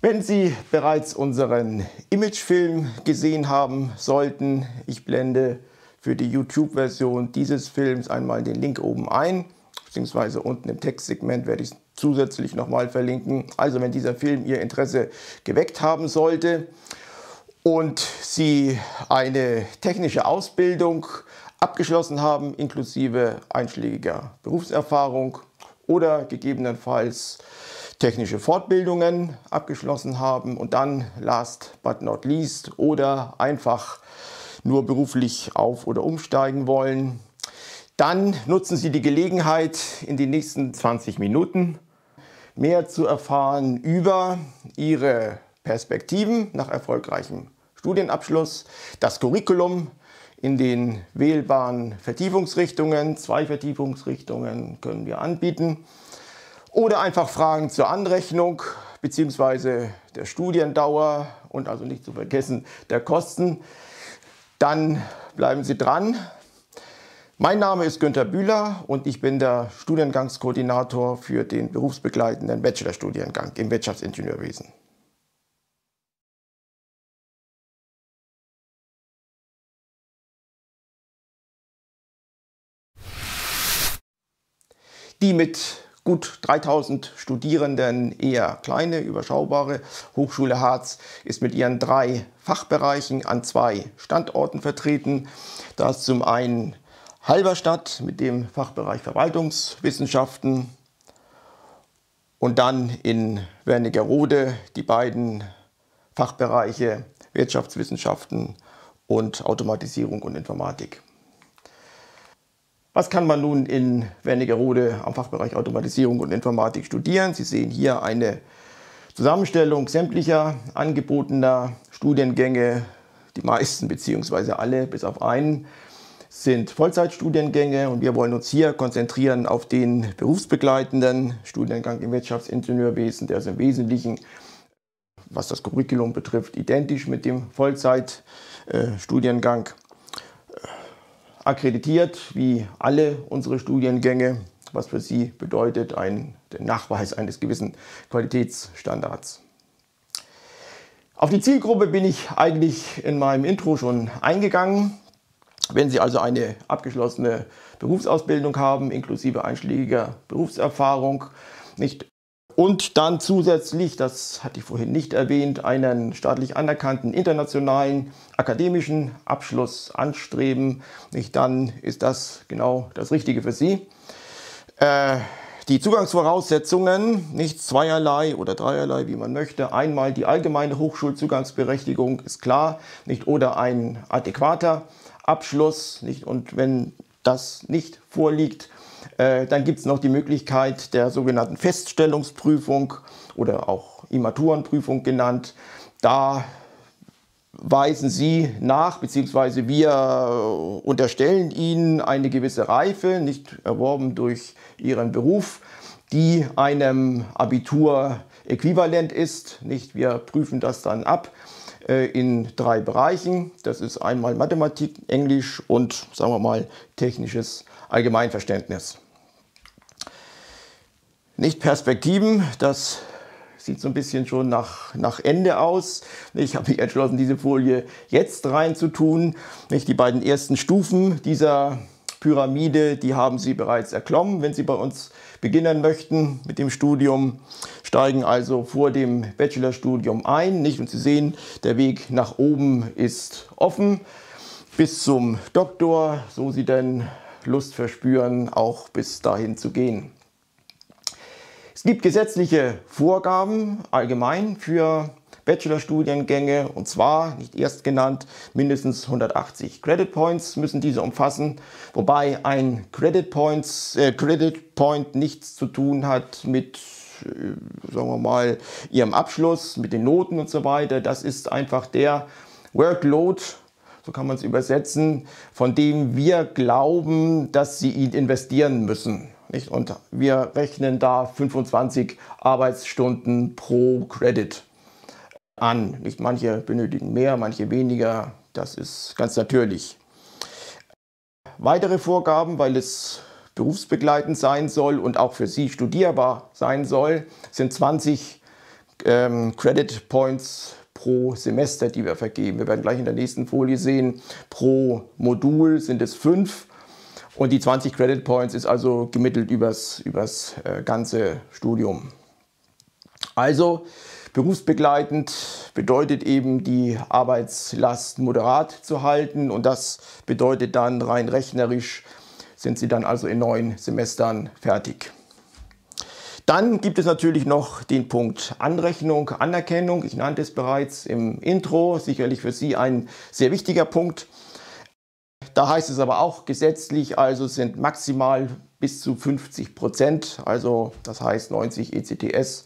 Wenn Sie bereits unseren Imagefilm gesehen haben sollten, ich blende für die YouTube-Version dieses Films einmal den Link oben ein, beziehungsweise unten im Textsegment werde ich es zusätzlich nochmal verlinken. Also wenn dieser Film Ihr Interesse geweckt haben sollte und Sie eine technische Ausbildung abgeschlossen haben, inklusive einschlägiger Berufserfahrung oder gegebenenfalls technische Fortbildungen abgeschlossen haben und dann last but not least oder einfach nur beruflich auf- oder umsteigen wollen, dann nutzen Sie die Gelegenheit, in den nächsten 20 Minuten mehr zu erfahren über Ihre Perspektiven nach erfolgreichem Studienabschluss, das Curriculum in den wählbaren Vertiefungsrichtungen. 2 Vertiefungsrichtungen können wir anbieten. Oder einfach Fragen zur Anrechnung bzw. der Studiendauer und also nicht zu vergessen der Kosten. Dann bleiben Sie dran. Mein Name ist Günther Bühler und ich bin der Studiengangskoordinator für den berufsbegleitenden Bachelorstudiengang im Wirtschaftsingenieurwesen. Die mit gut 3000 Studierenden eher kleine, überschaubare Hochschule Harz ist mit ihren 3 Fachbereichen an 2 Standorten vertreten. Da ist zum einen Halberstadt mit dem Fachbereich Verwaltungswissenschaften und dann in Wernigerode die beiden Fachbereiche Wirtschaftswissenschaften und Automatisierung und Informatik. Was kann man nun in Wernigerode am Fachbereich Automatisierung und Informatik studieren? Sie sehen hier eine Zusammenstellung sämtlicher angebotener Studiengänge. Die meisten bzw. alle, bis auf einen, sind Vollzeitstudiengänge und wir wollen uns hier konzentrieren auf den berufsbegleitenden Studiengang im Wirtschaftsingenieurwesen, der ist im Wesentlichen, was das Curriculum betrifft, identisch mit dem Vollzeitstudiengang. Akkreditiert wie alle unsere Studiengänge, was für sie bedeutet den Nachweis eines gewissen Qualitätsstandards. Auf die Zielgruppe bin ich eigentlich in meinem Intro schon eingegangen. Wenn Sie also eine abgeschlossene Berufsausbildung haben, inklusive einschlägiger Berufserfahrung, und dann zusätzlich, das hatte ich vorhin nicht erwähnt, einen staatlich anerkannten internationalen akademischen Abschluss anstreben, dann ist das genau das Richtige für Sie. Die Zugangsvoraussetzungen, zweierlei oder dreierlei, wie man möchte. Einmal die allgemeine Hochschulzugangsberechtigung ist klar, oder ein adäquater Abschluss, und wenn das nicht vorliegt, dann gibt es noch die Möglichkeit der sogenannten Feststellungsprüfung oder auch Immaturenprüfung genannt. Da weisen Sie nach, beziehungsweise wir unterstellen Ihnen eine gewisse Reife, nicht erworben durch Ihren Beruf, die einem Abitur äquivalent ist. Wir prüfen das dann ab in 3 Bereichen. Das ist einmal Mathematik, Englisch und, sagen wir mal, technisches Allgemeinverständnis. Perspektiven, das sieht so ein bisschen schon nach Ende aus. Ich habe mich entschlossen, diese Folie jetzt reinzutun. Die beiden ersten Stufen dieser Pyramide, die haben Sie bereits erklommen, wenn Sie bei uns beginnen möchten mit dem Studium. Steigen also vor dem Bachelorstudium ein. Und Sie sehen, der Weg nach oben ist offen bis zum Doktor, so Sie denn Lust verspüren, auch bis dahin zu gehen. Es gibt gesetzliche Vorgaben allgemein für Bachelorstudiengänge, und zwar, nicht erst genannt, mindestens 180 Credit Points müssen diese umfassen, wobei ein Credit Point nichts zu tun hat mit, sagen wir mal, Ihrem Abschluss, mit den Noten und so weiter. Das ist einfach der Workload, so kann man es übersetzen, von dem wir glauben, dass Sie ihn investieren müssen. Und wir rechnen da 25 Arbeitsstunden pro Credit an. Manche benötigen mehr, manche weniger, das ist ganz natürlich. Weitere Vorgaben, weil es berufsbegleitend sein soll und auch für Sie studierbar sein soll, sind 20 Credit Points pro Semester, die wir vergeben. Wir werden gleich in der nächsten Folie sehen, pro Modul sind es 5 und die 20 Credit Points ist also gemittelt übers ganze Studium. Also berufsbegleitend bedeutet eben, die Arbeitslast moderat zu halten und das bedeutet dann rein rechnerisch, sind Sie dann also in 9 Semestern fertig. Dann gibt es natürlich noch den Punkt Anrechnung, Anerkennung. Ich nannte es bereits im Intro, sicherlich für Sie ein sehr wichtiger Punkt. Da heißt es aber auch gesetzlich, also sind maximal bis zu 50%, also das heißt 90 ECTS,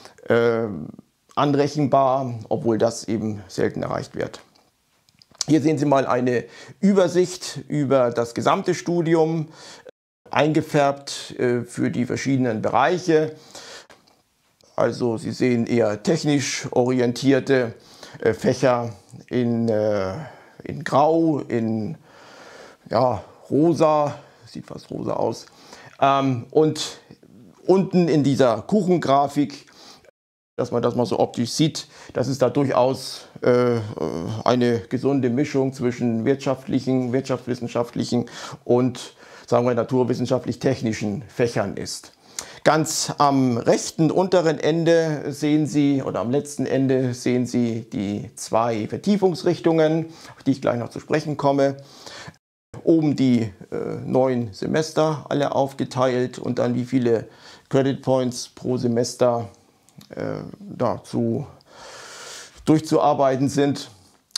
anrechenbar, obwohl das eben selten erreicht wird. Hier sehen Sie mal eine Übersicht über das gesamte Studium, eingefärbt für die verschiedenen Bereiche. Also Sie sehen eher technisch orientierte Fächer in Grau, in rosa, sieht fast rosa aus. Und unten in dieser Kuchengrafik, dass man das mal so optisch sieht, das ist da durchaus eine gesunde Mischung zwischen wirtschaftswissenschaftlichen und, sagen wir, naturwissenschaftlich-technischen Fächern ist. Ganz am rechten unteren Ende sehen Sie, oder am letzten Ende sehen Sie die 2 Vertiefungsrichtungen, auf die ich gleich noch zu sprechen komme. Oben die 9 Semester alle aufgeteilt und dann wie viele Credit Points pro Semester dazu durchzuarbeiten sind.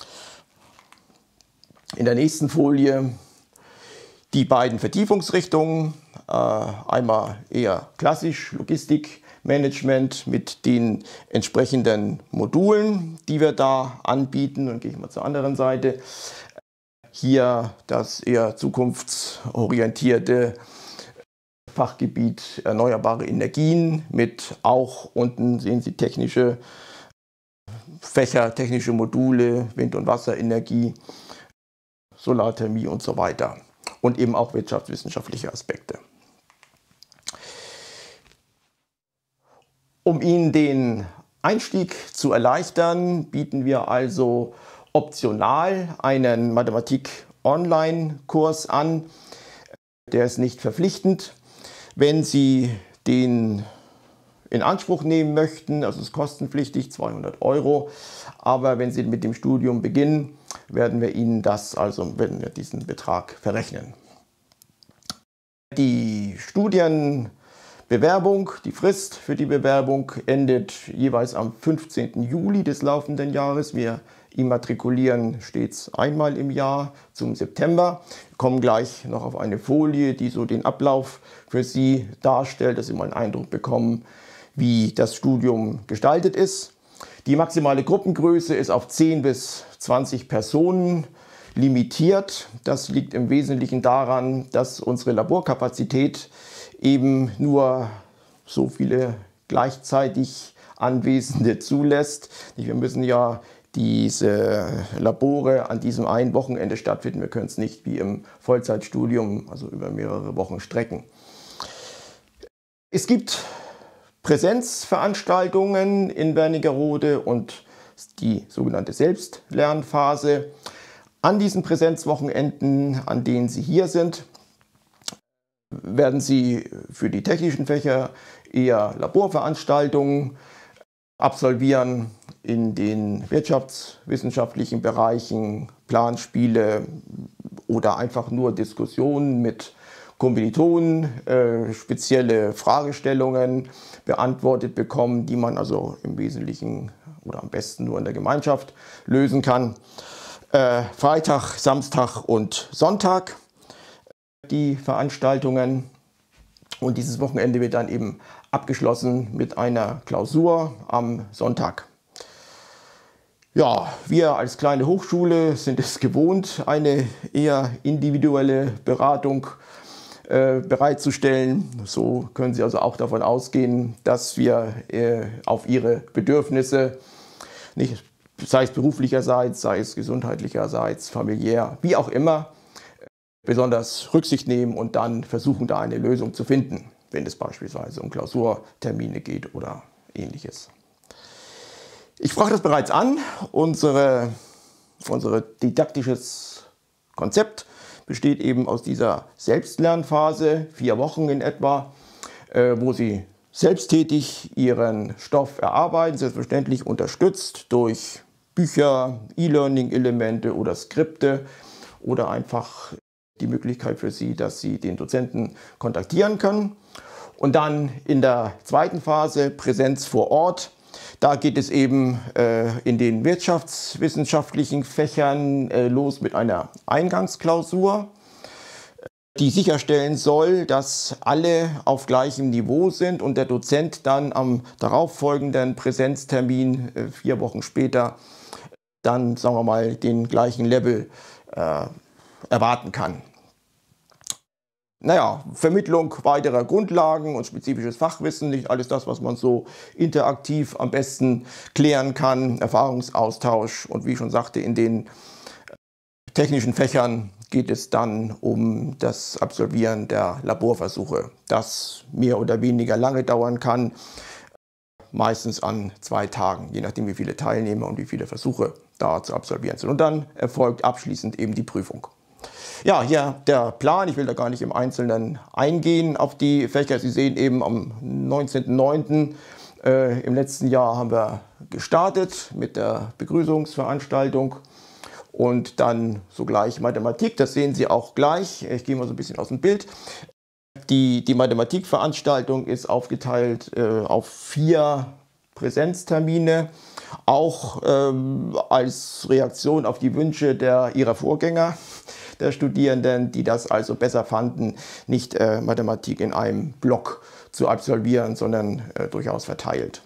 In der nächsten Folie die beiden Vertiefungsrichtungen, einmal eher klassisch Logistikmanagement mit den entsprechenden Modulen, die wir da anbieten. Und gehe ich mal zur anderen Seite. Hier das eher zukunftsorientierte Fachgebiet erneuerbare Energien mit auch unten sehen Sie technische Fächer, technische Module, Wind- und Wasserenergie, Solarthermie und so weiter. Und eben auch wirtschaftswissenschaftliche Aspekte. Um Ihnen den Einstieg zu erleichtern, bieten wir also optional einen Mathematik-Online-Kurs an. Der ist nicht verpflichtend. Wenn Sie den in Anspruch nehmen möchten, also es ist kostenpflichtig, 200 €, aber wenn Sie mit dem Studium beginnen, werden wir diesen Betrag verrechnen. Die Studienbewerbung, die Frist für die Bewerbung endet jeweils am 15. Juli des laufenden Jahres. Wir immatrikulieren stets einmal im Jahr zum September. Wir kommen gleich noch auf eine Folie, die so den Ablauf für Sie darstellt, dass Sie mal einen Eindruck bekommen, wie das Studium gestaltet ist. Die maximale Gruppengröße ist auf 10 bis 20 Personen limitiert. Das liegt im Wesentlichen daran, dass unsere Laborkapazität eben nur so viele gleichzeitig Anwesende zulässt. Wir müssen ja diese Labore an diesem einen Wochenende stattfinden. Wir können es nicht wie im Vollzeitstudium, also über mehrere Wochen strecken. Es gibt Präsenzveranstaltungen in Wernigerode und die sogenannte Selbstlernphase. An diesen Präsenzwochenenden, an denen Sie hier sind, werden Sie für die technischen Fächer eher Laborveranstaltungen absolvieren, in den wirtschaftswissenschaftlichen Bereichen Planspiele oder einfach nur Diskussionen mit Kommilitonen, spezielle Fragestellungen beantwortet bekommen, die man also im Wesentlichen oder am besten nur in der Gemeinschaft lösen kann. Freitag, Samstag und Sonntag die Veranstaltungen und dieses Wochenende wird dann eben abgeschlossen mit einer Klausur am Sonntag. Ja, wir als kleine Hochschule sind es gewohnt, eine eher individuelle Beratung bereitzustellen. So können Sie also auch davon ausgehen, dass wir auf Ihre Bedürfnisse, nicht, sei es beruflicherseits, sei es gesundheitlicherseits, familiär, wie auch immer, besonders Rücksicht nehmen und dann versuchen, da eine Lösung zu finden, wenn es beispielsweise um Klausurtermine geht oder Ähnliches. Ich sprach das bereits an, unser didaktisches Konzept besteht eben aus dieser Selbstlernphase, 4 Wochen in etwa, wo Sie selbsttätig Ihren Stoff erarbeiten, selbstverständlich unterstützt durch Bücher, E-Learning-Elemente oder Skripte oder einfach die Möglichkeit für Sie, dass Sie den Dozenten kontaktieren können. Und dann in der zweiten Phase, Präsenz vor Ort, da geht es eben in den wirtschaftswissenschaftlichen Fächern los mit einer Eingangsklausur, die sicherstellen soll, dass alle auf gleichem Niveau sind und der Dozent dann am darauffolgenden Präsenztermin 4 Wochen später dann, sagen wir mal, den gleichen Level erwarten kann. Naja, Vermittlung weiterer Grundlagen und spezifisches Fachwissen, nicht alles das, was man so interaktiv am besten klären kann, Erfahrungsaustausch und wie ich schon sagte, in den technischen Fächern geht es dann um das Absolvieren der Laborversuche, das mehr oder weniger lange dauern kann, meistens an 2 Tagen, je nachdem wie viele Teilnehmer und wie viele Versuche da zu absolvieren sind. Und dann erfolgt abschließend eben die Prüfung. Ja, hier der Plan, ich will da gar nicht im Einzelnen eingehen auf die Fächer. Sie sehen eben am 19.09. Im letzten Jahr haben wir gestartet mit der Begrüßungsveranstaltung und dann sogleich Mathematik, das sehen Sie auch gleich. Ich gehe mal so ein bisschen aus dem Bild. Die Mathematikveranstaltung ist aufgeteilt auf 4 Präsenztermine, auch als Reaktion auf die Wünsche ihrer Vorgänger, der Studierenden, die das also besser fanden, nicht Mathematik in einem Block zu absolvieren, sondern durchaus verteilt.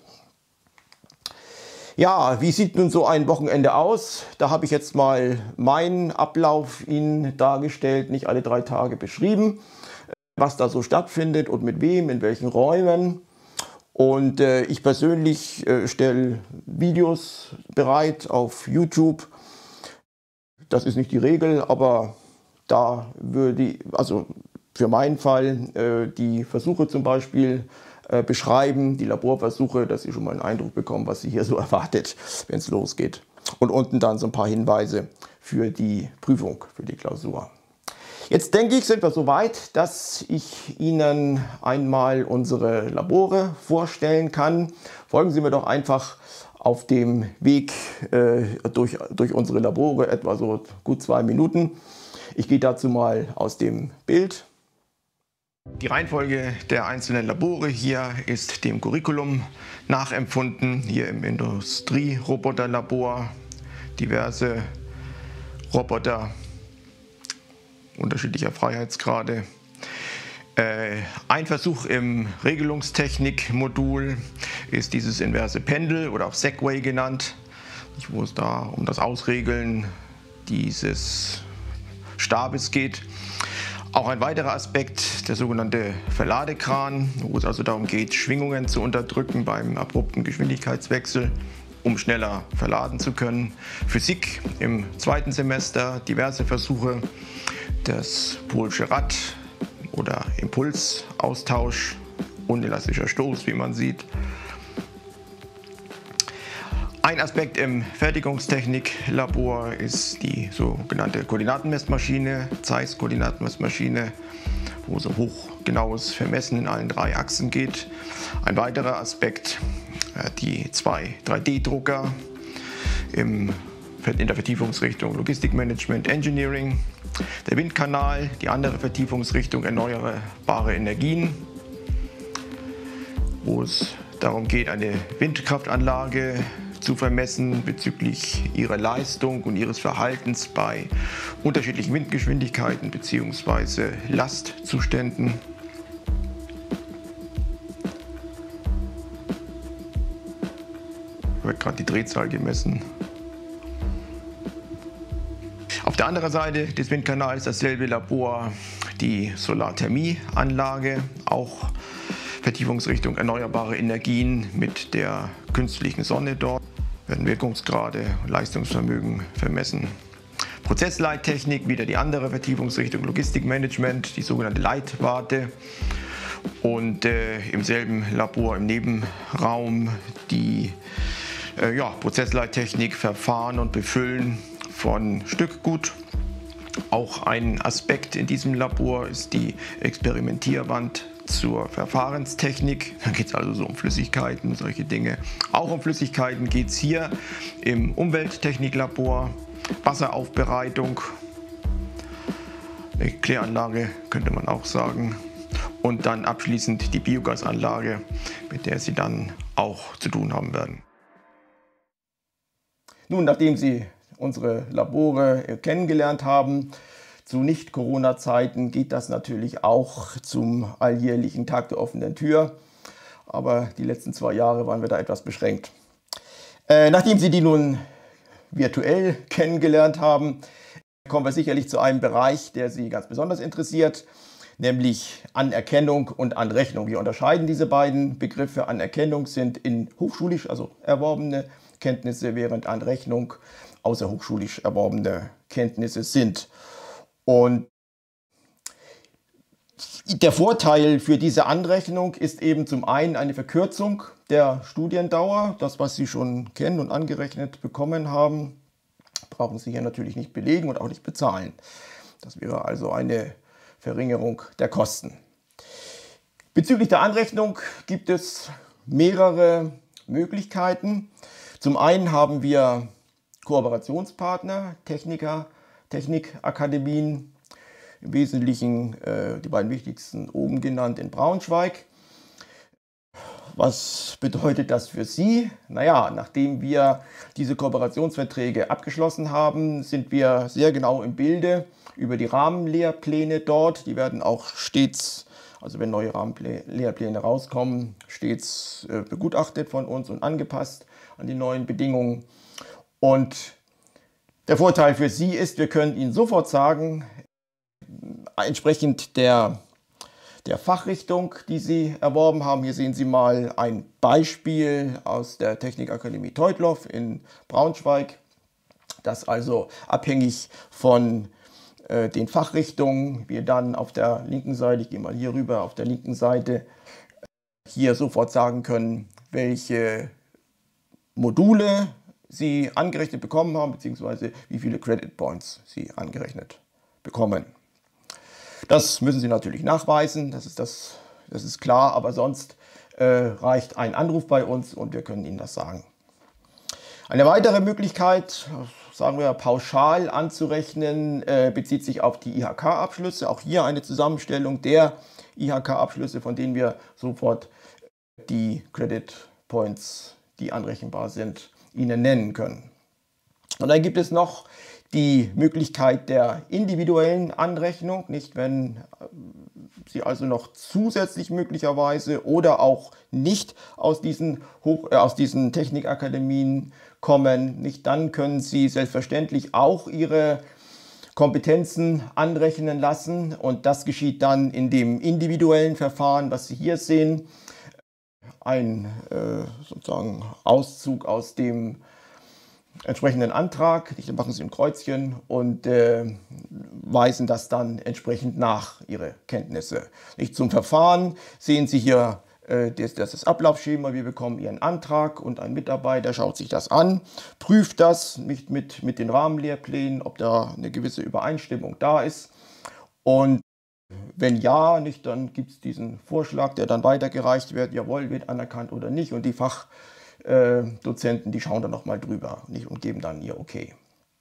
Ja, wie sieht nun so ein Wochenende aus? Da habe ich jetzt mal meinen Ablauf Ihnen dargestellt, nicht alle 3 Tage beschrieben, was da so stattfindet und mit wem, in welchen Räumen. Und ich persönlich stelle Videos bereit auf YouTube. Das ist nicht die Regel, aber da würde also für meinen Fall die Versuche zum Beispiel beschreiben, die Laborversuche, dass Sie schon mal einen Eindruck bekommen, was Sie hier so erwartet, wenn es losgeht. Und unten dann so ein paar Hinweise für die Prüfung, für die Klausur. Jetzt denke ich, sind wir so weit, dass ich Ihnen einmal unsere Labore vorstellen kann. Folgen Sie mir doch einfach auf dem Weg durch unsere Labore, etwa so gut 2 Minuten. Ich gehe dazu mal aus dem Bild. Die Reihenfolge der einzelnen Labore hier ist dem Curriculum nachempfunden. Hier im Industrieroboterlabor diverse Roboter unterschiedlicher Freiheitsgrade. Ein Versuch im Regelungstechnik-Modul ist dieses inverse Pendel oder auch Segway genannt, wo es da um das Ausregeln dieses Stabes geht. Auch ein weiterer Aspekt, der sogenannte Verladekran, wo es also darum geht, Schwingungen zu unterdrücken beim abrupten Geschwindigkeitswechsel, um schneller verladen zu können. Physik im 2. Semester, diverse Versuche, das Pohlsche Rad oder Impulsaustausch, unelastischer Stoß, wie man sieht. Ein Aspekt im Fertigungstechniklabor ist die sogenannte Koordinatenmessmaschine, Zeiss-Koordinatenmessmaschine, wo so hochgenaues Vermessen in allen 3 Achsen geht. Ein weiterer Aspekt, die 2 3D-Drucker in der Vertiefungsrichtung Logistikmanagement, Engineering. Der Windkanal, die andere Vertiefungsrichtung erneuerbare Energien, wo es darum geht, eine Windkraftanlage zu vermessen bezüglich ihrer Leistung und ihres Verhaltens bei unterschiedlichen Windgeschwindigkeiten bzw. Lastzuständen. Wird gerade die Drehzahl gemessen. Auf der anderen Seite des Windkanals dasselbe Labor, die Solarthermieanlage, auch Vertiefungsrichtung erneuerbare Energien mit der künstlichen Sonne dort, werden Wirkungsgrade, Leistungsvermögen vermessen. Prozessleittechnik, wieder die andere Vertiefungsrichtung Logistikmanagement, die sogenannte Leitwarte. Und im selben Labor, im Nebenraum, die ja, Prozessleittechnik, Verfahren und Befüllen von Stückgut. Auch ein Aspekt in diesem Labor ist die Experimentierwand zur Verfahrenstechnik. Da geht es also so um Flüssigkeiten, solche Dinge. Auch um Flüssigkeiten geht es hier im Umwelttechniklabor. Wasseraufbereitung, eine Kläranlage könnte man auch sagen. Und dann abschließend die Biogasanlage, mit der Sie dann auch zu tun haben werden. Nun, nachdem Sie unsere Labore kennengelernt haben, zu Nicht-Corona-Zeiten geht das natürlich auch zum alljährlichen Tag der offenen Tür. Aber die letzten 2 Jahre waren wir da etwas beschränkt. Nachdem Sie die nun virtuell kennengelernt haben, kommen wir sicherlich zu einem Bereich, der Sie ganz besonders interessiert, nämlich Anerkennung und Anrechnung. Wir unterscheiden diese beiden Begriffe. Anerkennung sind in hochschulisch, also erworbene Kenntnisse, während Anrechnung außerhochschulisch erworbene Kenntnisse sind. Und der Vorteil für diese Anrechnung ist eben zum einen eine Verkürzung der Studiendauer. Das, was Sie schon kennen und angerechnet bekommen haben, brauchen Sie hier natürlich nicht belegen und auch nicht bezahlen. Das wäre also eine Verringerung der Kosten. Bezüglich der Anrechnung gibt es mehrere Möglichkeiten. Zum einen haben wir Kooperationspartner, Technikakademien, im Wesentlichen die beiden wichtigsten oben genannt in Braunschweig. Was bedeutet das für Sie? Naja, nachdem wir diese Kooperationsverträge abgeschlossen haben, sind wir sehr genau im Bilde über die Rahmenlehrpläne dort. Die werden auch stets, also wenn neue Rahmenlehrpläne rauskommen, stets begutachtet von uns und angepasst an die neuen Bedingungen. Und der Vorteil für Sie ist, wir können Ihnen sofort sagen, entsprechend der Fachrichtung, die Sie erworben haben. Hier sehen Sie mal ein Beispiel aus der Technikakademie Teutloff in Braunschweig, das also abhängig von den Fachrichtungen wir dann auf der linken Seite, ich gehe mal hier rüber, auf der linken Seite hier sofort sagen können, welche Module Sie angerechnet bekommen haben, beziehungsweise wie viele Credit Points Sie angerechnet bekommen. Das müssen Sie natürlich nachweisen, das ist klar, aber sonst reicht ein Anruf bei uns und wir können Ihnen das sagen. Eine weitere Möglichkeit, sagen wir pauschal anzurechnen, bezieht sich auf die IHK-Abschlüsse. Auch hier eine Zusammenstellung der IHK-Abschlüsse, von denen wir sofort die Credit Points, die anrechenbar sind, Ihnen nennen können. Und dann gibt es noch die Möglichkeit der individuellen Anrechnung, nicht wenn Sie also noch zusätzlich möglicherweise oder auch nicht aus diesen Technikakademien kommen, nicht dann können Sie selbstverständlich auch Ihre Kompetenzen anrechnen lassen und das geschieht dann in dem individuellen Verfahren, was Sie hier sehen. Ein sozusagen Auszug aus dem entsprechenden Antrag, da machen Sie ein Kreuzchen und weisen das dann entsprechend nach, Ihre Kenntnisse. Nicht zum Verfahren sehen Sie hier das Ablaufschema, wir bekommen Ihren Antrag und ein Mitarbeiter schaut sich das an, prüft das nicht mit den Rahmenlehrplänen, ob da eine gewisse Übereinstimmung da ist und wenn ja, nicht, dann gibt es diesen Vorschlag, der dann weitergereicht wird, jawohl, wird anerkannt oder nicht und die Fachdozenten, die schauen dann nochmal drüber nicht, und geben dann ihr Okay.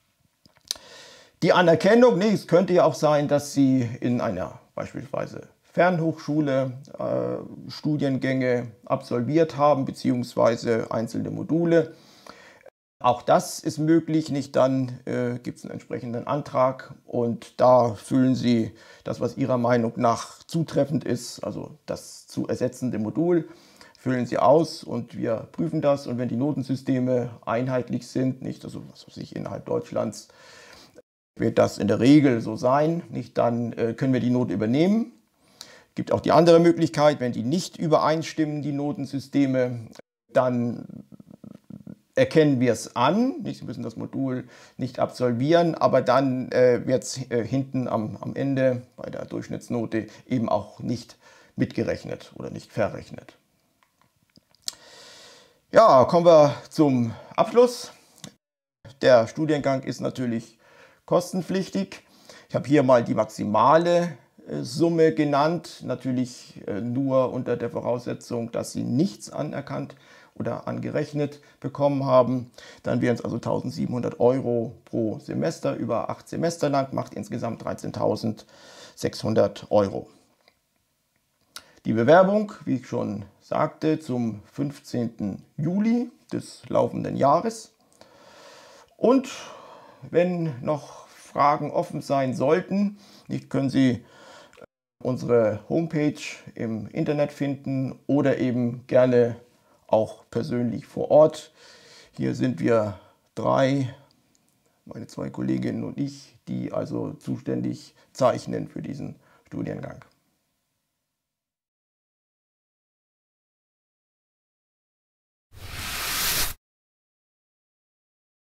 Die Anerkennung, nee, es könnte ja auch sein, dass Sie in einer beispielsweise Fernhochschule Studiengänge absolviert haben, beziehungsweise einzelne Module. Auch das ist möglich, nicht dann gibt es einen entsprechenden Antrag und da füllen Sie das, was Ihrer Meinung nach zutreffend ist, also das zu ersetzende Modul, füllen Sie aus und wir prüfen das und wenn die Notensysteme einheitlich sind, nicht, also was weiß ich, innerhalb Deutschlands wird das in der Regel so sein, nicht, dann können wir die Note übernehmen. Es gibt auch die andere Möglichkeit, wenn die nicht übereinstimmen, die Notensysteme, dann erkennen wir es an. Sie müssen das Modul nicht absolvieren, aber dann wird es hinten am Ende bei der Durchschnittsnote eben auch nicht mitgerechnet oder nicht verrechnet. Ja, kommen wir zum Abschluss. Der Studiengang ist natürlich kostenpflichtig. Ich habe hier mal die maximale Summe genannt, natürlich nur unter der Voraussetzung, dass Sie nichts anerkannt oder angerechnet bekommen haben. Dann wären es also 1.700 Euro pro Semester, über 8 Semester lang, macht insgesamt 13.600 Euro. Die Bewerbung, wie ich schon sagte, zum 15. Juli des laufenden Jahres. Und wenn noch Fragen offen sein sollten, können Sie unsere Homepage im Internet finden oder eben gerne auch persönlich vor Ort. Hier sind wir drei, meine zwei Kolleginnen und ich, die also zuständig zeichnen für diesen Studiengang.